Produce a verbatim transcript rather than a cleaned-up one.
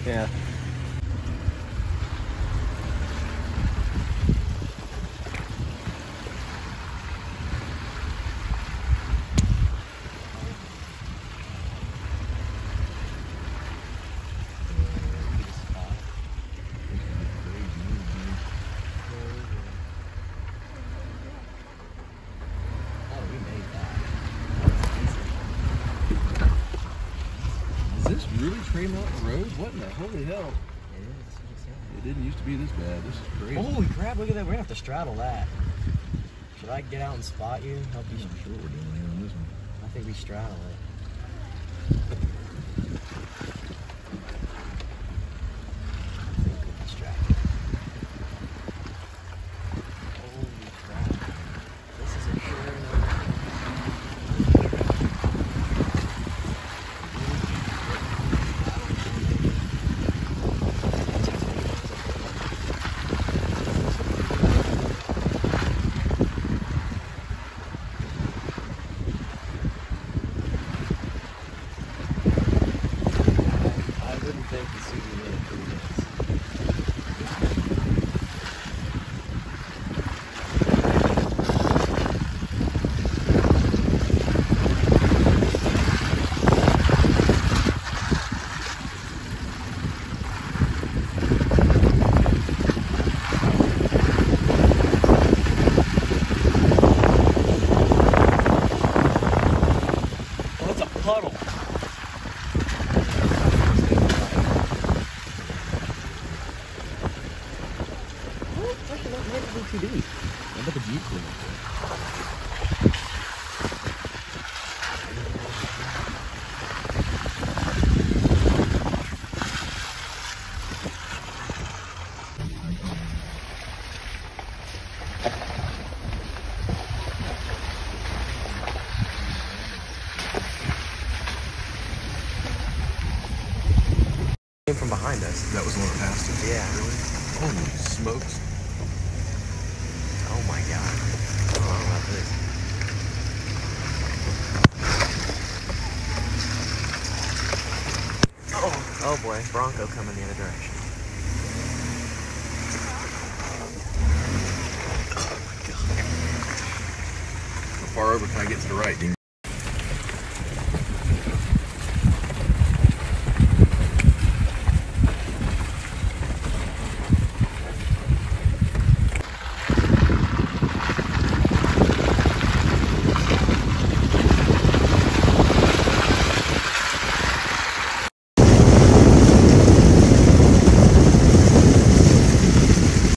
Yeah. Really Trail Mountain Road? What in the holy hell? It is. It didn't used to be this bad. This is crazy. Holy crap, look at that. We're gonna have to straddle that. Should I get out and spot you? Help you? I'm sure we're doing here on this one. I think we straddle it. Puddle. Oh, it's actually not maybe too deep. How about the Jeep clean up there? From behind us. That was the one that passed us? Yeah. Really? Holy smokes. Oh my god. I don't know about this. Oh, oh boy. Bronco coming the other direction. Oh my god. How far over can I get to the right, Dean?